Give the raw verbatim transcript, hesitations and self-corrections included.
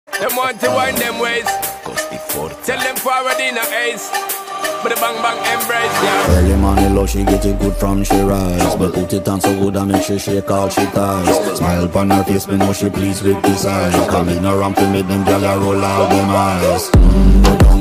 Them want to wind them ways. Tell them forward in a ace. But the bang bang embrace, yeah. Early money low, she get it good from she rise. But put it on so good and make she shake all she ties. Smile upon her face, me know she pleased with this eyes. Coming around to make them gyal a roll out them eyes. Mm, go down